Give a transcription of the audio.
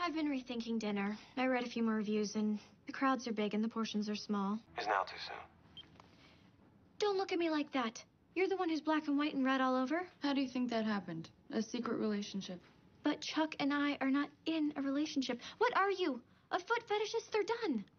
I've been rethinking dinner. I read a few more reviews, and the crowds are big and the portions are small. Is now too soon? Don't look at me like that. You're the one who's black and white and red all over. How do you think that happened? A secret relationship. But Chuck and I are not in a relationship. What are you? A foot fetishist? They're done.